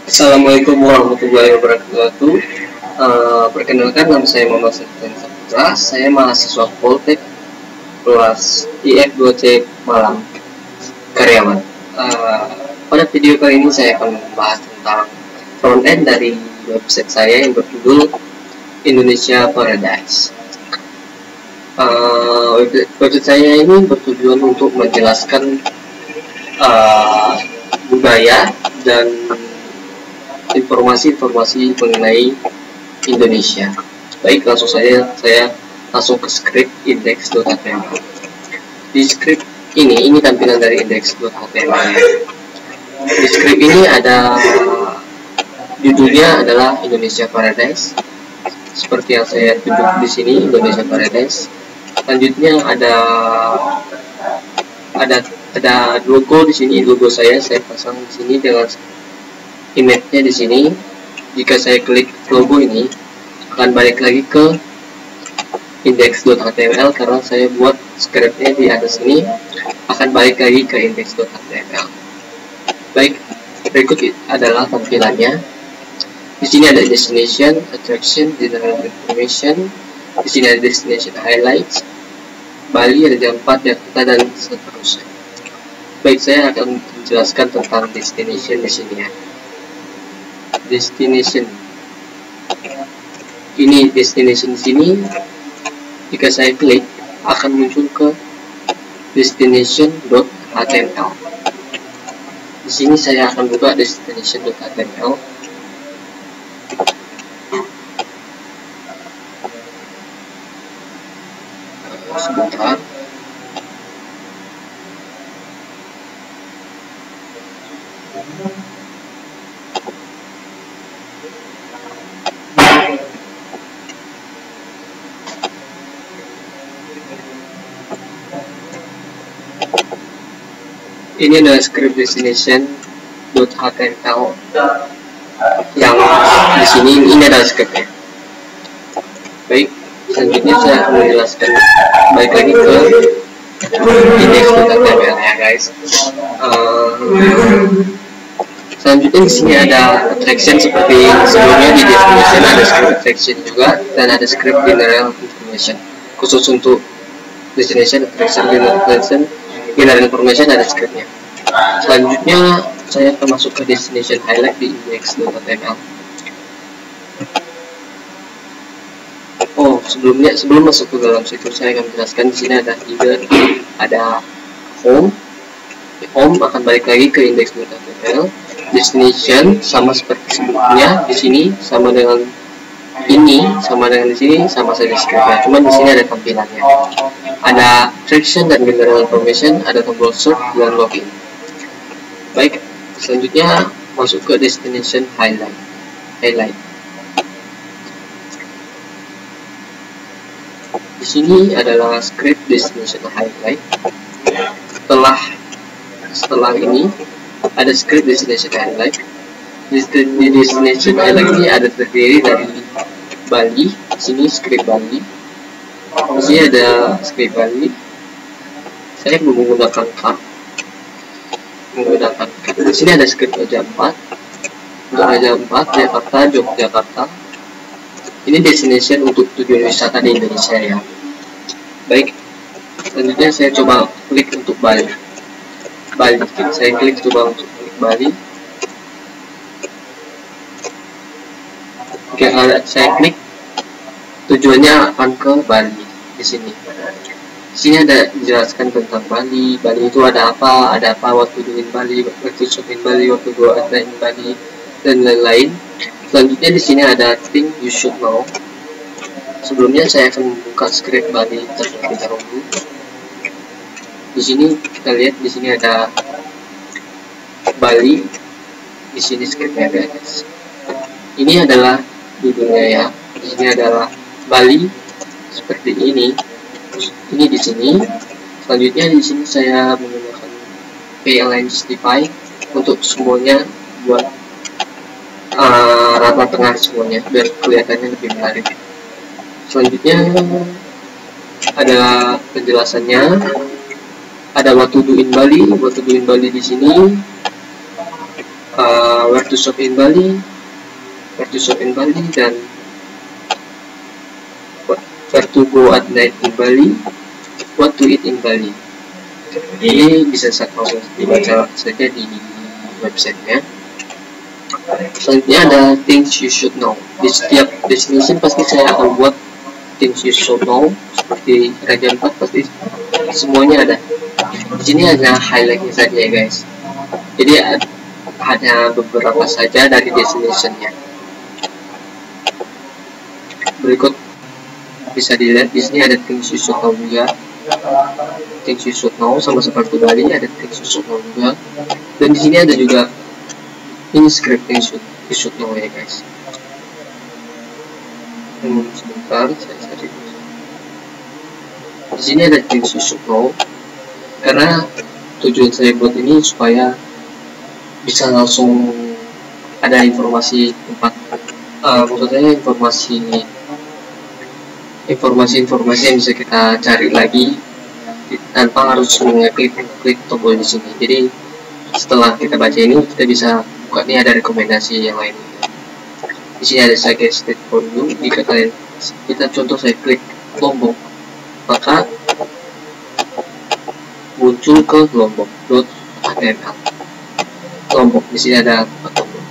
Assalamualaikum warahmatullahi wabarakatuh. Perkenalkan, nama saya Muhammad Septian Saputra. Saya mahasiswa Poltek kelas IF2C Malang, karyawan. Pada video kali ini saya akan membahas tentang front end dari website saya yang berjudul Indonesia Paradise. Website saya ini bertujuan untuk menjelaskan budaya dan informasi-informasi mengenai Indonesia. Baik, langsung saja saya langsung ke script index.html. Di script ini tampilan dari index.html. Di script ini ada judulnya adalah Indonesia Paradise. Seperti yang saya tunjuk di sini, Indonesia Paradise. Selanjutnya ada logo di sini, logo saya pasang di sini dengan image-nya di sini. Jika saya klik logo ini, akan balik lagi ke index.html karena saya buat script-nya di atas ini, akan balik lagi ke index.html. Baik, berikut adalah tampilannya. Di sini ada destination, attraction, general information. Di sini ada destination highlights, Bali, Raja Ampat, Jakarta, dan seterusnya. Baik, saya akan menjelaskan tentang destination di sini ya. Destination ini, destination di sini, jika saya klik akan muncul ke destination.html. Di sini saya akan buka destination.html. Sebentar. Ini adalah script destination.html yang di sini. Ini adalah scriptnya. Baik, selanjutnya saya akan menjelaskan balik lagi ke index.html ya guys. Selanjutnya di sini ada attraction seperti sebelumnya. Di destination ada script attraction juga, dan ada script general information khusus untuk destination, attraction, general information ada scriptnya. Selanjutnya saya akan masuk ke destination highlight di index.html. Sebelum masuk ke dalam situ, saya akan menjelaskan di sini ada ada home akan balik lagi ke index.html. Destination sama seperti sebelumnya, di sini sama dengan ini, sama dengan di sini, sama saja scriptnya, cuman di sini ada tampilannya. Ada attraction dan general information, ada tombol search dan login. Baik, selanjutnya masuk ke destination highlight. Di sini adalah script destination highlight. Setelah ini ada script destination highlight. Di destination highlight ini ada terdiri dari Bali. Di sini script Bali. Di sini ada script Bali. Saya menggunakan card. Di sini ada script Raja Ampat. Untuk Raja Ampat, Jakarta, Yogyakarta. Ini destination untuk tujuan wisata di Indonesia ya. Baik, selanjutnya saya coba klik untuk Bali. Saya klik coba untuk klik Bali. Oke, saya klik, tujuannya akan ke Bali. Di sini ada dijelaskan tentang Bali. Bali itu ada apa, waktu doing Bali, waktu shopping Bali, waktu go outline Bali, dan lain-lain. Selanjutnya di sini ada thing you should know. Sebelumnya saya akan membuka script Bali terlebih dahulu. Di sini kita lihat, di sini ada Bali. Di sini scriptnya guys. Ini adalah judulnya ya. Di sini adalah Bali seperti ini. Ini di sini. Selanjutnya di sini saya menggunakan PLN Justify untuk semuanya, buat rata tengah semuanya biar kelihatannya lebih menarik. Selanjutnya ada penjelasannya. Ada what to do in Bali. What to do in Bali di sini where to shop in Bali, dan where to go at night in Bali, what to eat in Bali. Ini bisa langsung dibaca saja di websitenya. Selanjutnya ada things you should know. Di setiap destination pasti saya akan buat things you should know, seperti Raja 4 pasti semuanya ada. Di sini hanya highlightnya saja ya guys. Jadi hanya beberapa saja dari destinationnya. Berikut bisa dilihat di sini ada things you should know juga. Things you should know sama seperti Bali ada things you should know juga. Dan di sini ada juga ini script things you should know ya guys. Sebentar saya cari. Di sini ada things you should know karena tujuan saya buat ini supaya bisa langsung ada informasi tempat, maksudnya informasi yang bisa kita cari lagi tanpa harus mengeklik tombol di sini. Jadi setelah kita baca ini kita bisa buka, nih ada rekomendasi yang lain. Di sini ada suggested for you. Jika kita contoh saya klik Lombok, maka muncul ke lombok.html. Lombok di sini ada Lombok.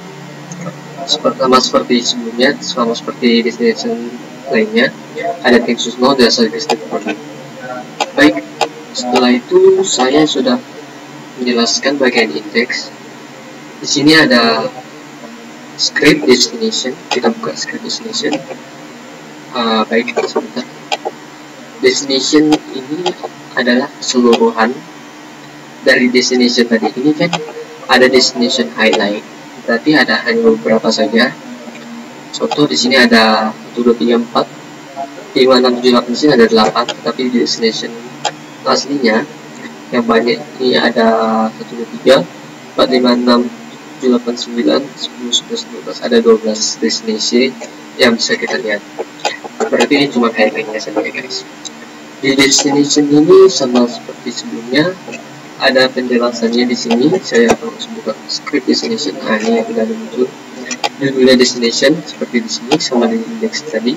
Seperti sebelumnya, sama seperti destination lainnya, ada things you know dan suggested for you. Baik, setelah itu saya sudah menjelaskan bagian indeks. Di sini ada script destination. Kita buka script destination. Baik, sebentar. Destination ini adalah keseluruhan dari destination tadi. Ini kan ada destination highlight, berarti ada hanya beberapa saja. Contoh di sini ada 1, 2, 3, 4, 5, 6, 7, 8, di sini ada 8, tapi di destination aslinya yang banyak ini ada 1, 2, 3, 4, 5, 6, 7, 8, 9, 10, 11, 12, ada 12 destinasi yang bisa kita lihat. Berarti ini cuma highlightnya saja guys. Di destination ini sama seperti sebelumnya ada penjelasannya di sini. Saya akan langsung buka script destination. Ini yang sudah muncul. Judulnya destination seperti di sini sama di index tadi.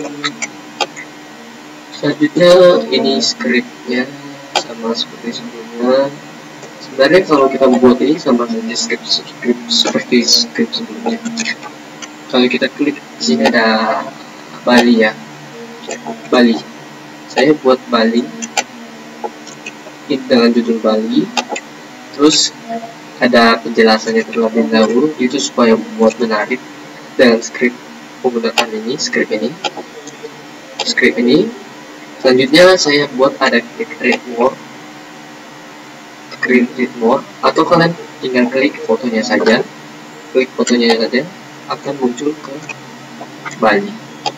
Selanjutnya ini scriptnya sama seperti sebelumnya. Sebenarnya kalau kita membuat ini sama saja script seperti script sebelumnya. Kalau kita klik di sini ada Bali ya, Bali. Saya buat Bali dengan judul Bali, terus ada penjelasannya terlebih dahulu, itu supaya membuat menarik dengan script penggunaan ini, script ini. Selanjutnya saya buat ada klik read more, atau kalian tinggal klik fotonya saja, akan muncul ke Bali.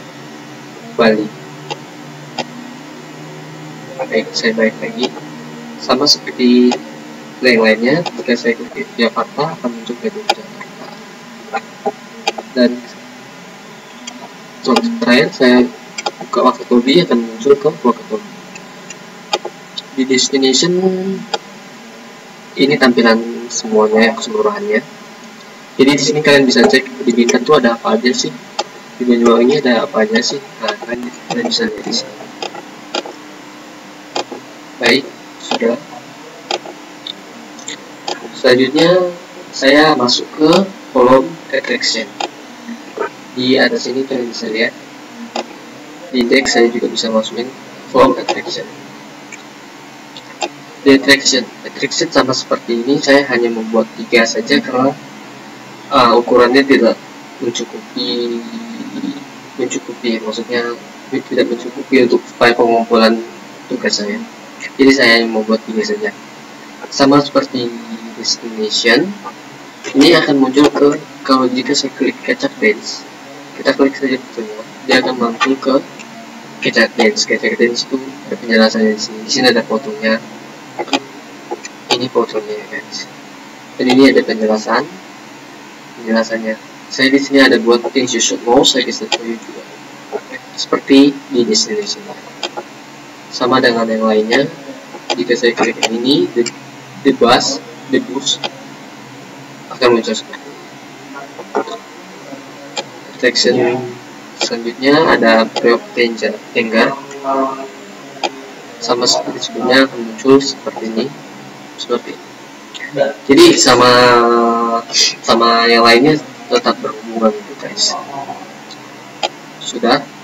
Baik, saya balik lagi. Sama seperti lainnya, jika saya klik Jakarta akan muncul ke Jakarta. Dan contoh terakhir saya buka Wakatobi akan muncul ke Wakatobi. Di destination ini tampilan semuanya, keseluruhannya. Jadi di sini kalian bisa cek di Bintan tuh ada apa aja sih, di Banyuwangi ada apa aja sih. Nah, kalian bisa lihat di sini. Baik, sudah. Selanjutnya saya masuk ke kolom attraction. Di atas ini kalian bisa lihat di indeks. Saya juga bisa masukin kolom attraction. Di attraction sama seperti ini, saya hanya membuat 3 saja karena ukurannya tidak mencukupi, maksudnya tidak mencukupi untuk file pengumpulan tugas saya. Jadi saya membuat 3 saja. Sama seperti destination, ini akan muncul kalau jika saya klik Kecak Dance, kita klik saja fotonya, dia akan muncul ke Kecak Dance. Kecak Dance itu ada penjelasannya di sini. Di sini ada fotonya. Ini fotonya guys. Dan ini ada penjelasannya. Saya di sini ada buat things you should know, saya bisa tunjuk juga. Seperti di destination. Sama dengan yang lainnya, jika saya klik ini, the bus akan muncul seperti ini. Protection. Selanjutnya ada pre-op danger, sama seperti sebelumnya akan muncul seperti ini, jadi sama yang lainnya tetap berhubungan gitu guys. Sudah.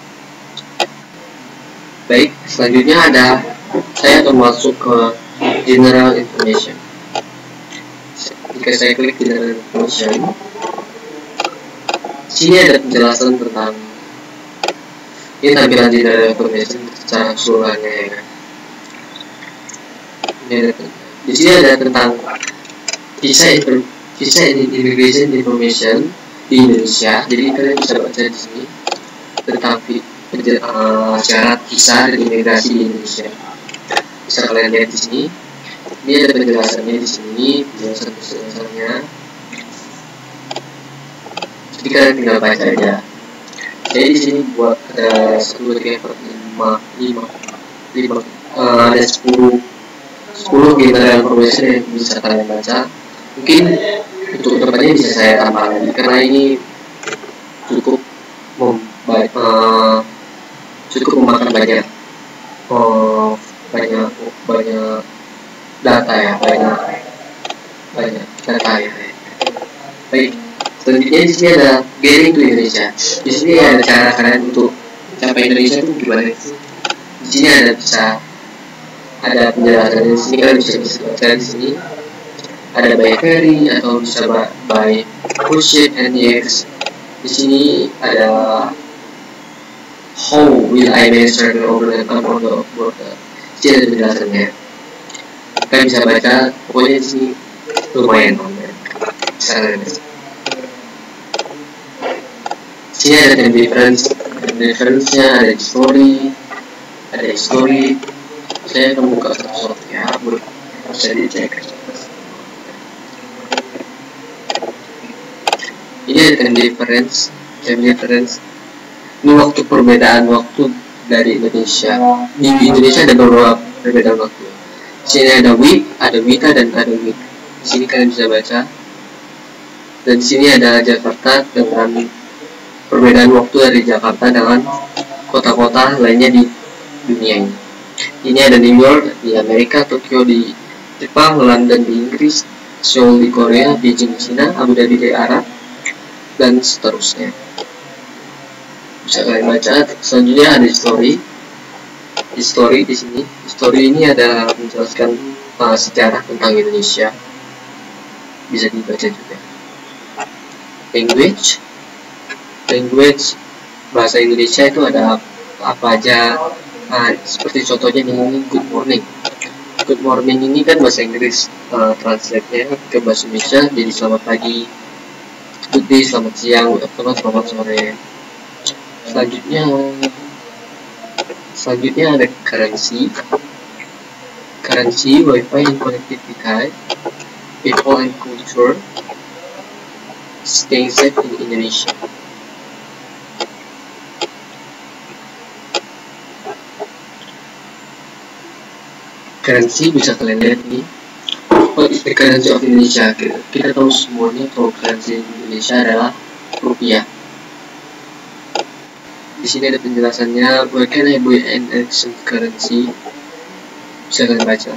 Baik, selanjutnya saya akan masuk ke general information. Jika saya klik general information, sini ada penjelasan tentang ini tampilan general information secara keseluruhannya ya kan. Di sini ada tentang visa immigration information di Indonesia. Jadi kalian bisa baca di sini tentang syarat visa dan imigrasi di Indonesia. Bisa kalian lihat di sini. Ini ada penjelasannya di sini, penjelasannya. Jadi kalian tinggal baca aja. Jadi di sini buat ada 1, 2, 3, 4, 5, ada 10 general information yang bisa kalian baca. Mungkin untuk kedepannya bisa saya tambah lagi karena ini cukup memakan banyak data ya, banyak data ya. Baik, selanjutnya di sini ada getting to Indonesia. Di sini ada cara kalian untuk mencapai Indonesia itu gimana? Di sini ada penjelasan. Di sini kalian bisa baca di sini. Ada by ferry atau bisa by cruise ship and NDX. Di sini ada how will I manage travel over the border. Di sini ada penjelasannya. Kalian bisa baca. Pokoknya di sini lumayan. Di sini ada difference-nya, ada history. Saya akan buka satu-satu ya, bisa dicek. Ini ada time difference. Ini perbedaan waktu dari Indonesia. Di Indonesia ada beberapa perbedaan waktu. Di sini ada week, ada wita, dan ada week. Di sini kalian bisa baca. Dan di sini ada Jakarta dengan perbedaan waktu dari Jakarta dengan kota-kota lainnya di dunia ini. Ini ada New York di Amerika, Tokyo di Jepang, London di Inggris, Seoul di Korea, Beijing di China, Abu Dhabi di Arab, dan seterusnya. Bisa kalian baca. Selanjutnya ada history di sini. History ini ada menjelaskan sejarah tentang Indonesia. Bisa dibaca juga. Language bahasa Indonesia itu ada apa aja. Seperti contohnya ini good morning ini kan bahasa Inggris, translate-nya ke bahasa Indonesia jadi selamat pagi, good day, selamat siang, good afternoon, selamat sore. Selanjutnya ada currency, wifi and connectivity type, people and culture, staying safe in Indonesia. Currency bisa kalian lihat nih. What is the currency of Indonesia? Kita tahu semuanya kalau currency Indonesia adalah rupiah. Di sini ada penjelasannya. Where can I buy an exchange currency? Bisa kalian baca.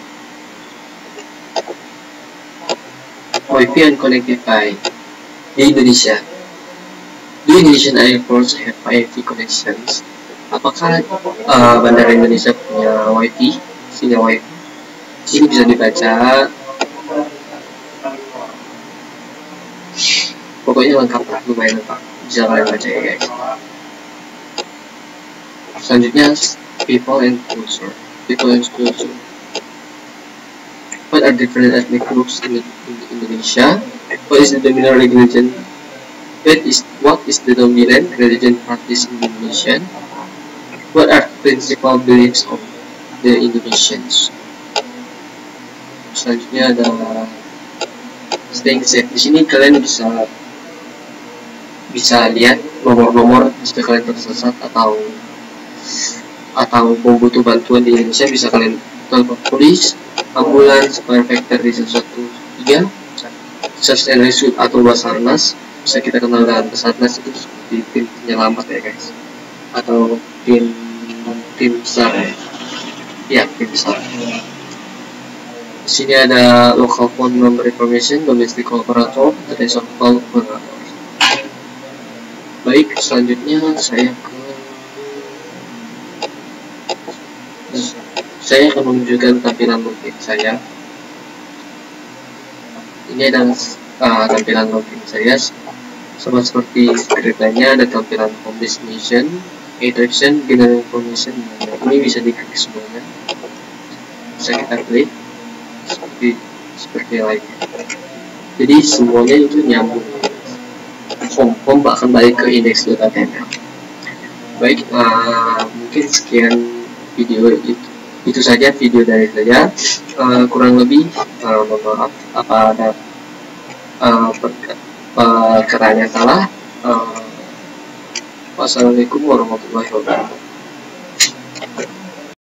Wi-Fi and connectivity di Indonesia. Do Indonesian airports have Wi-Fi connections? Apakah bandara Indonesia punya Wi-Fi? Sini Wi-Fi. Sini bisa dibaca. Pokoknya lengkap lah, lumayan lengkap. Bisa kalian baca ya guys. Selanjutnya people and culture. What are different ethnic groups in Indonesia? What is the dominant religion? What is the dominant religion practiced in Indonesia? What are principal beliefs of the Indonesians? Selanjutnya ada staying safe. Di sini kalian bisa lihat nomor-nomor jika kalian tersesat atau butuh bantuan di Indonesia. Bisa kalian telepon polis, ambulans, fire factor di 113, search and rescue atau Basarnas, bisa kita kenal dengan Basarnas itu seperti tim penyelamat ya guys, atau tim besar ya, tim besar. Di sini ada local phone number information, domestic operator, address of call operator. Baik, selanjutnya saya akan menunjukkan tampilan login saya. Ini adalah tampilan login saya, sama seperti script lainnya. Ada tampilan home destination, interaction, general information. Ini bisa diklik semuanya, bisa kita klik seperti lainnya. Jadi semuanya itu nyambung. Home akan balik ke index.html. Baik, mungkin sekian video itu saja video dari saya. Kurang lebih mohon maaf apa ada perkataan yang salah. Wassalamualaikum warahmatullahi wabarakatuh.